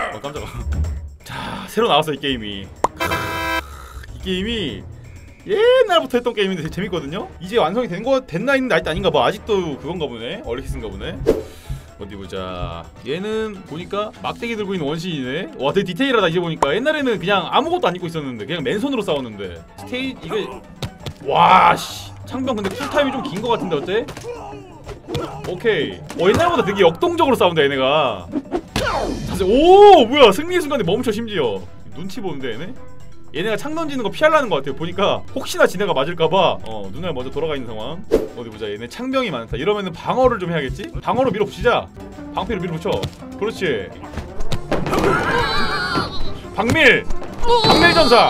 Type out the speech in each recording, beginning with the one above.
깜짝아. 자, 새로 나왔어 이 게임이. 이 게임이 옛날부터 했던 게임인데 되게 재밌거든요? 이제 완성이 됐나 했는데 아직도 아닌가 봐. 아직도 그건가 보네. 얼리키스인가 보네. 어디 보자. 얘는 보니까 막대기 들고 있는 원신이네. 와, 되게 디테일하다. 이제 보니까 옛날에는 그냥 아무것도 안 입고 있었는데 그냥 맨손으로 싸웠는데 이게 와 씨. 창병 근데 쿨타임이 좀 긴 거 같은데 어때? 오케이. 옛날보다 되게 역동적으로 싸운다 얘네가. 자세. 오 뭐야, 승리의 순간에 멈춰. 심지어 눈치 보는데 얘네가 창 던지는 거 피하려는 것 같아요. 보니까 혹시나 지네가 맞을까봐 눈알 먼저 돌아가 있는 상황. 어디 보자. 얘네 창병이 많다. 이러면은 방어를 좀 해야겠지? 방어로 밀어붙이자. 방패로 밀어붙여. 그렇지. 박밀 전사.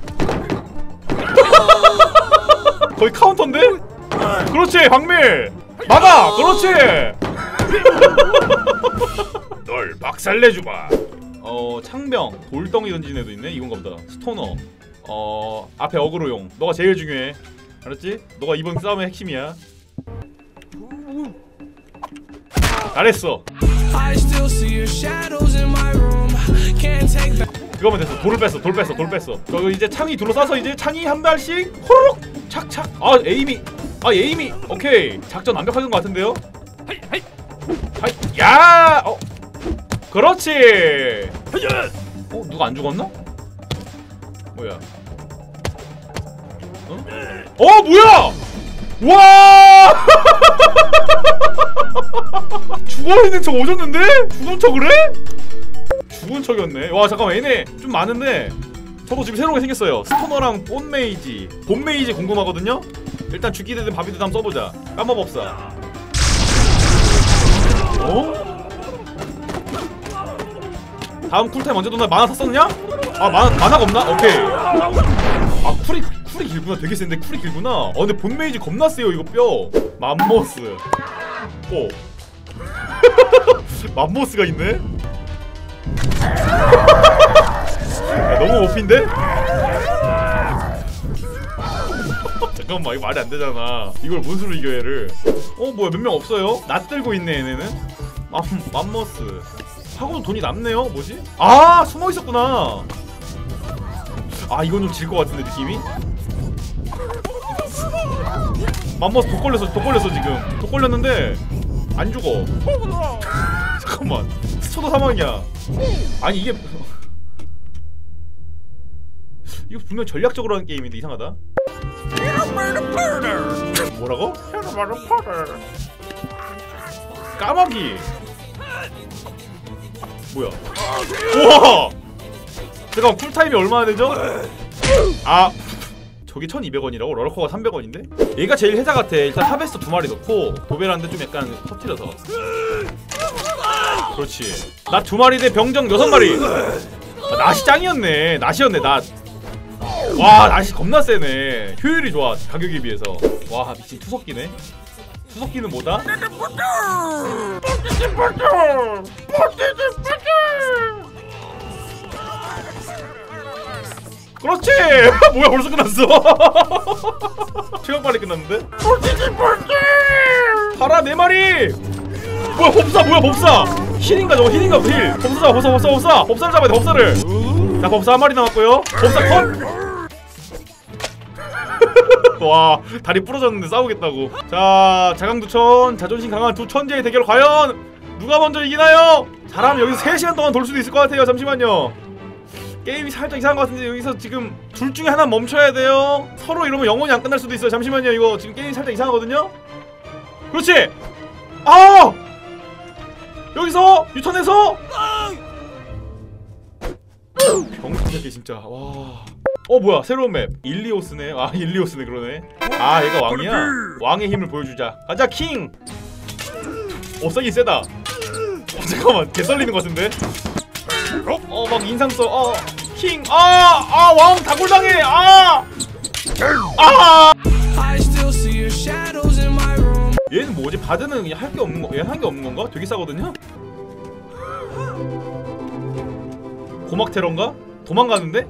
거의 카운터인데? 그렇지. 박밀 막아. 그렇지. 널 박살내주마. 창병 돌덩이 던지는 애도 있네. 이건가 보다. 스토너. 앞에 어그로용. 너가 제일 중요해. 알았지? 너가 이번 싸움의 핵심이야. 잘했어. 그거면 됐어. 돌 뺐어. 저 이제 창이 둘러싸서 이제 창이 한 발씩 호로록 착착. 에임이 오케이. 작전 완벽한 것 같은데요? 야! 그렇지. 누가 안 죽었나? 뭐야? 뭐야? 와! 죽어있는 척 오졌는데? 죽은 척을 해? 죽은 척이었네. 와 잠깐만, 얘네 좀 많은데 저도 지금 새로운 게 생겼어요. 스토너랑 뽐메이지. 뽐메이지 궁금하거든요? 일단 죽기 되든 밥이 되든 한번 써보자. 까마법사. 다음 쿨타임 언제 도나? 만화 샀었냐? 만화가 없나? 오케이. 쿨이 길구나. 되게 센데 쿨이 길구나. 근데 본메이지 겁나 세요 이거 뼈. 맘모스. 맘모스가 있네? 야, 너무 오피인데? 잠깐만, 이거 말이 안 되잖아. 이걸 뭔수로 이겨 얘를. 뭐야, 몇 명 없어요? 낫 들고 있네 얘네는. 맘모스. 하고도 돈이 남네요? 뭐지? 숨어 있었구나. 이건 좀 질 것 같은데 느낌이? 맘모스 독 걸렸어 지금. 독 걸렸는데 안 죽어. 잠깐만, 스쳐도 사망이야. 아니 이게 이거 분명 전략적으로 하는 게임인데 이상하다. 뭐라고? 까마귀. 뭐야? 우와! 잠깐만, 쿨타임이 얼마나 되죠? 저게 1200원이라고? 러커가 300원인데? 얘가 제일 해자 같아. 일단 하베스터 2마리 넣고 도베란데 좀 약간 터트려서. 그렇지. 낫 2마리 대 병정 6마리. 낫이 짱이었네. 낫이었네. 낫. 와, 낫이 겁나 세네. 효율이 좋아, 가격에 비해서. 와, 미친 투석기네. 투석기는 뭐다? 그렇지! 뭐야, 벌써 끝났어. 최강 빨리 끝났는데? 파라 4마리! 뭐야, 법사! 힐인가 저거, 힐인가 힐! 법사를 잡아야 돼, 법사를! 자, 법사 1마리 남았고요. 법사 컷! 와, 다리 부러졌는데 싸우겠다고. 자, 자강두천, 자존심 강한 두 천재의 대결 과연 누가 먼저 이기나요? 잘하면 여기서 3시간 동안 돌 수도 있을 것 같아요. 잠시만요. 게임이 살짝 이상한 것 같은데 여기서 지금 둘 중에 하나 멈춰야 돼요. 서로 이러면 영원히 안 끝날 수도 있어요. 잠시만요. 이거 지금 게임이 살짝 이상하거든요? 그렇지! 여기서 유턴해서 병신 새끼 진짜. 와. 뭐야, 새로운 맵. 일리오스네. 일리오스네. 그러네. 얘가 왕이야. 왕의 힘을 보여주자. 가자 킹. 세긴 세다. 잠깐만, 개 썰리는 것 같은데. 막 인상 써. 킹. 왕 다굴당해. 얘는 뭐지? 바드는 그냥 할 게 없는 거. 얘 한 게 없는 건가? 되게 싸거든요. 고막 테러인가? 도망가는데?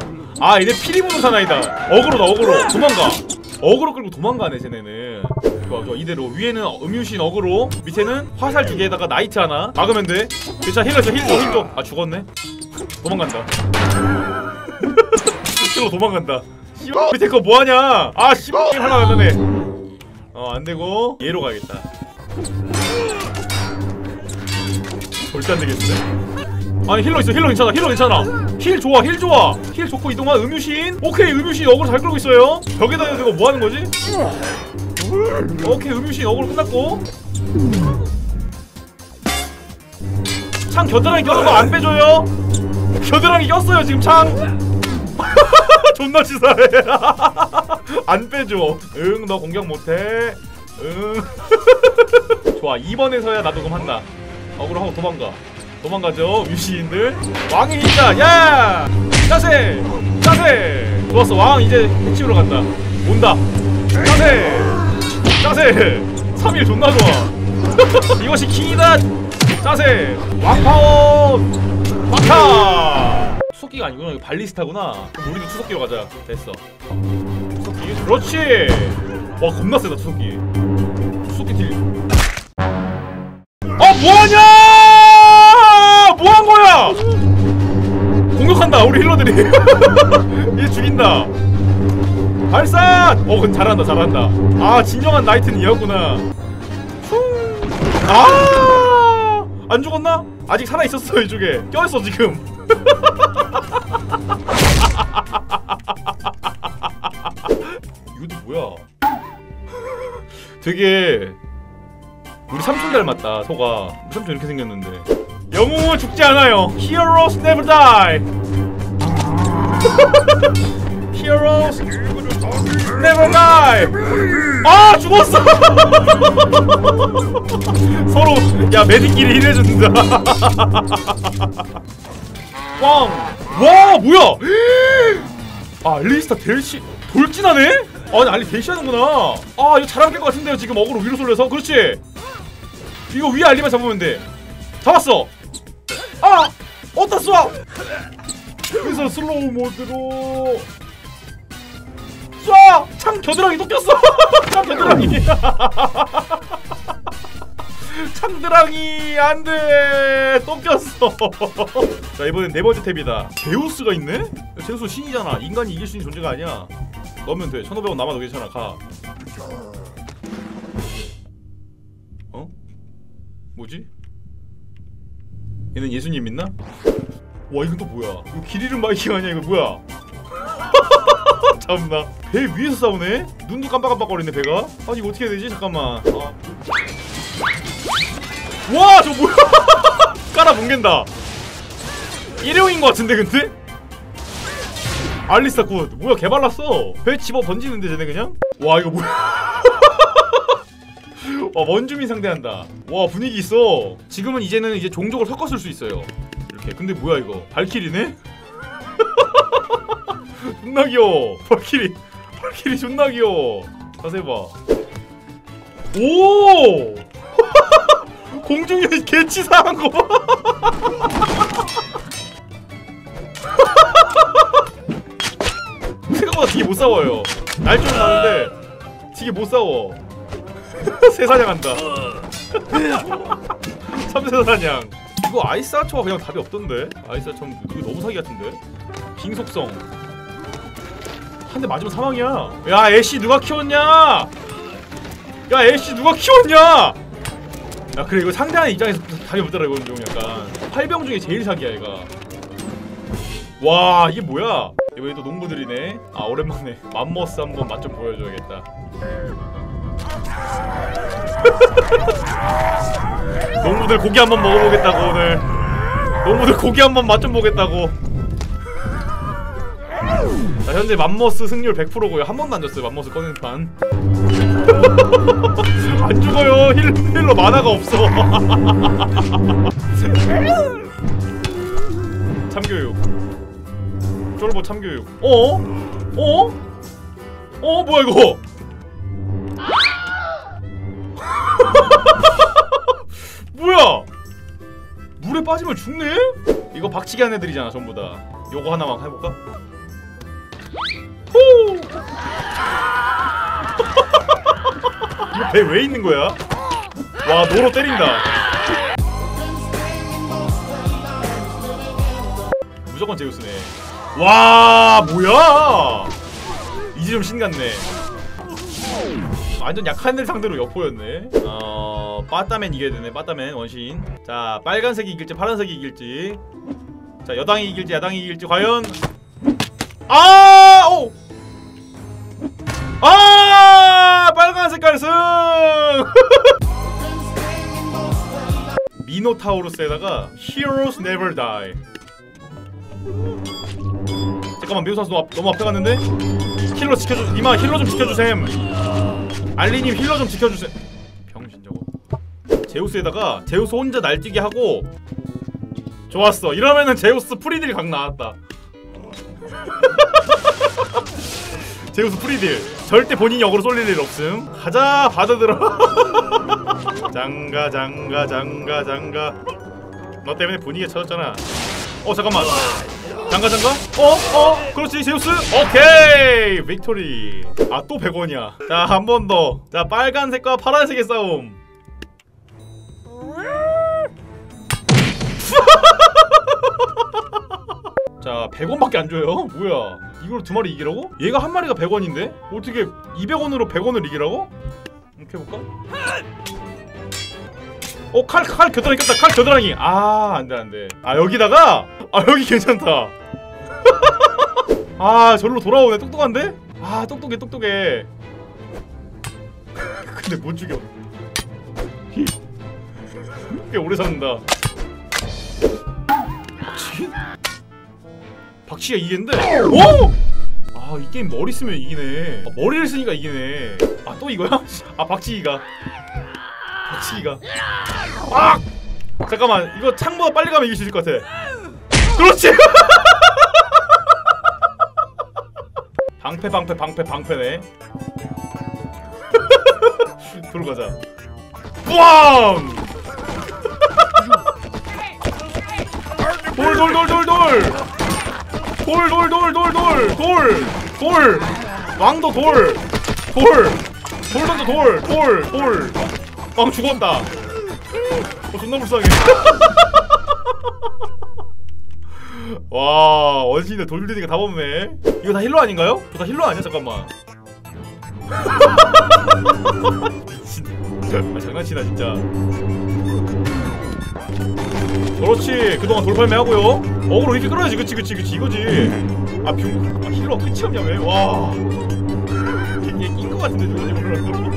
얘네 피리 부는 사나이다. 어그로다. 도망가. 어그로 끌고 도망가네 쟤네는. 좋아 좋아. 이대로 위에는 음유신 어그로, 밑에는 화살 2개에다가 나이트 하나 막으면 돼. 괜찮아. 힐러 줘 힐줘. 아 죽었네. 도망간다. 힐러 도망간다. 씨발 밑에 거 뭐하냐. 아 씨발 하나 나네. 안되고 얘로 가야겠다. 절대 안되겠는데. 아니 힐러 있어. 힐러 괜찮아. 힐러 괜찮아. 힐 좋아. 힐 좋아. 힐 좋고 이동한 음유신. 오케이 음유신 어그로 잘 끌고 있어요. 벽에다 대고 뭐하는 거지? 오케이 음유신 어그로 끝났고. 창 겨드랑이 껴서 안 빼줘요. 겨드랑이 꼈어요 지금 창. 존나 치사해. 안 빼줘. 응 너 공격 못해. 응. 좋아 2번에서야 나도 그럼 한다. 어그로 하고 도망가죠 유시인들. 왕의 힘자 야 자세 좋았어. 왕 이제 핵집으로 간다. 온다. 자세 3일 존나 좋아. 이것이 킹이다. 자세 왕파워 막타. 투석기가 아니구나. 이거 발리스타구나. 그럼 우리도 투석기로 가자. 됐어. 투석기 그렇지. 와 겁나 세다 투석기. 투석기 딜. 뭐하냐! 뭐한 거야! 공격한다 우리 힐러들이. 얘 죽인다. 발사! 근데 잘한다. 아 진정한 나이트는 얘였구나. 안 죽었나? 아직 살아있었어 이쪽에. 껴있어 지금. 이것도 뭐야? 되게 우리 삼촌 닮았다. 소가 우리 삼촌 이렇게 생겼는데. 영웅은 죽지 않아요. Heroes never die. Heroes never die. 아 죽었어. 서로 야 메디끼리 힐해준다. 꽝. 와 뭐야? 아 알리스타 돌진하네? 아니 알리 대시하는구나. 아 이거 잘안 깰 것 같은데요 지금 어그로 위로 쏠려서. 그렇지. 이거 위에 알리만 잡으면 돼. 잡았어. 어디다 쏴. 여기서 슬로우 모드로 쏴. 창 겨드랑이 또 꼈어. 창 겨드랑이. 창드랑이 안돼. 또 꼈어. 자 이번엔 4번째 탭이다. 제우스가 있네? 제우스 신이잖아. 인간이 이길 수 있는 존재가 아니야. 넣으면 돼. 1500원 남아도 괜찮아. 가. 뭐지? 얘는 예수님 있나? 와 이건 또 뭐야? 이거 길 잃은 바이킹 아니야? 이거 뭐야? 참나. 배 위에서 싸우네? 눈도 깜빡깜빡거리네 배가? 아니 이거 어떻게 해야 되지? 잠깐만. 와 저거 뭐야? 깔아 뭉갠다. 일회용인 것 같은데 근데? 알리스타 굿. 뭐야 개발랐어. 배 집어 던지는데 쟤네 그냥? 와 이거 뭐야? 와 원주민 상대한다. 와 분위기 있어. 지금은 이제는 이제 종족을 섞어 쓸 수 있어요. 이렇게. 근데 뭐야 이거? 발키리네? 존나 귀여워. 발키리 존나 귀여워. 자세히 봐. 오! 공중에 개치사한 거 봐. 생각보다 되게 못 싸워요. 날좀 나는데 되게 못 싸워. 새사냥한다. 참새사냥. 이거 아이스 아처가 그냥 답이 없던데? 아이스 아처 이거 너무 사기 같은데? 빙속성 한 대 맞으면 사망이야. 야 애쉬 누가 키웠냐? 야 애쉬 누가 키웠냐? 야 그래 이거 상대하는 입장에서 답이 없더라. 이건 좀 약간 활병 중에 제일 사기야 얘가. 와 이게 뭐야? 이번에 또 농부들이네. 아 오랜만에 맘머스 한번 맛 좀 보여줘야겠다. 농부들 고기 한번 먹어보겠다고 오늘. 농부들 고기 한번 맛 좀 보겠다고. 자 현재 맘머스 승률 100%고요. 한 번도 안 졌어요 맘머스 꺼낸 판. 안 죽어요. 힐러 만화가 없어. 참교육. 쫄보 참교육. 뭐야 이거? 뭐야? 물에 빠지면 죽네? 이거 박치기 한 애들이잖아 전부 다. 요거 하나만 해볼까? 호! 이거 배 왜 있는 거야? 와 노로 때린다. 무조건 제우스네. 와 뭐야? 이제 좀 신같네. 완전 약한 애들 상대로 엿보였네. 빠따맨 이겨야 되네. 빠따맨 원신. 자 빨간색이 이길지 파란색이 이길지. 자 여당이 이길지 야당이 이길지 과연. 아! 오! 아! 빨간 색깔 승! 미노타우루스에다가 Heroes Never Die. 잠깐만 미노 선수 너무 앞에 갔는데? 힐러 지켜줘. 니마 힐러 좀 지켜주셈. 알리님 힐러 좀 지켜주셈. 병신 저거. 제우스에다가 제우스 혼자 날뛰게 하고. 좋았어. 이러면은 제우스 프리딜 각 나왔다. 제우스 프리딜. 절대 본인이 역으로 쏠릴 일 없음. 가자 받아들어. 장가 장가 장가 장가. 너 때문에 분위기가 쳐졌잖아. 잠깐만. 장가 장가? 그렇지 제우스. 오케이 빅토리. 아 또 100원이야. 자 한 번 더. 자 빨간색과 파란색의 싸움. 자 100원밖에 안 줘요? 뭐야 이걸 두 마리 이기라고? 얘가 한 마리가 100원인데? 어떻게 200원으로 100원을 이기라고? 이렇게 해볼까? 칼 겨드랑이 꼈다. 칼 겨드랑이. 아 안돼 안돼. 아 여기다가 여기 괜찮다. 아 절로 돌아오네. 똑똑한데? 아 똑똑해. 근데 못 죽여. 꽤 오래 사는다. 박치가 이기는데? 오! 아 이 게임 머리 쓰면 이기네. 머리를 쓰니까 이기네. 또 이거야? 박치기가. 잠깐만 이거 창보다 빨리 가면 이길 수 있을 것 같아. 그렇지! 방패네. 들어가자. 뿌앙! 돌 왕도 돌 던져 돌 왕 죽었다. 존나 불쌍해. 와 원신인데 돌리니까 다 먹네. 이거 다 힐러 아닌가요? 저 다 힐러 아니야? 잠깐만. 미친. 장난치나 진짜. 그렇지. 그동안 돌팔매 하고요. 어그로 이렇게 끌어야지. 그치 이거지. 힐러 끝이 없냐 왜? 와 얘 낀 거 같은데 누군지 몰라.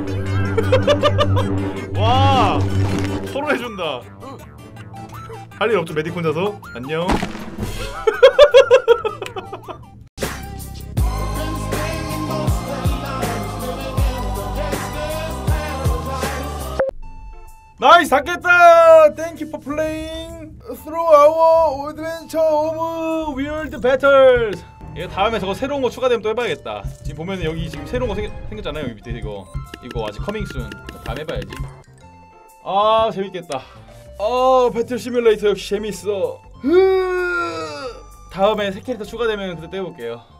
와 서로 해준다. 할 일 없죠 메딕 혼자서. 안녕. 나이스 닫겠다. Thank you for playing through our adventure of weird battles. 이거 다음에 저거 새로운 거 추가되면 또 해봐야겠다. 지금 보면은 여기 지금 새로운 거 생겼잖아요. 여기 밑에 이거 아직 커밍 순. 다음에 해봐야지. 아 재밌겠다. 배틀 시뮬레이터 역시 재밌어. 다음에 새 캐릭터 추가되면 그때 또 해볼게요.